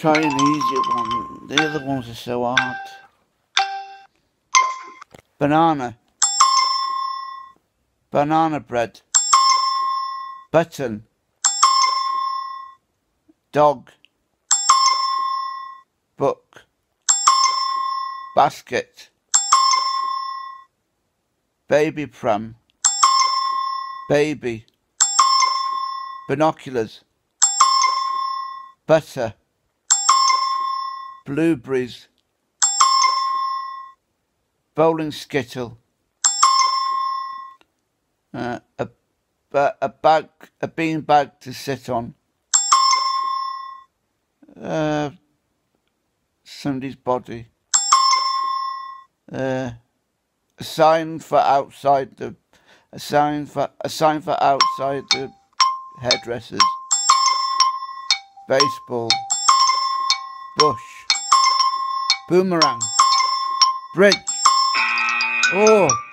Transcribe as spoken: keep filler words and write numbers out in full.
Try an easier one. The other ones are so hard. Banana. Banana bread. Button. Dog. Book. Basket. Baby pram. Baby. Binoculars. Butter. Blueberries. Bowling skittle. Uh, a, a bag, a bean bag to sit on. Uh, somebody's body. Uh, a sign for outside the, a sign for a sign for outside the hairdressers. Baseball. Bush. Boomerang. Bridge. Oh.